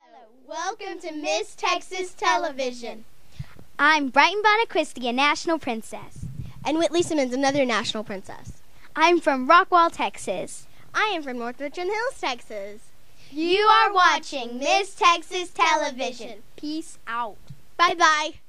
Welcome to Miss Texas Television. I'm Brighton Bonaquisti, a national princess. And Whitley Simmons, another national princess. I'm from Rockwall, Texas. I am from North Richland Hills, Texas. You are watching Miss Texas Television. Peace out. Bye-bye.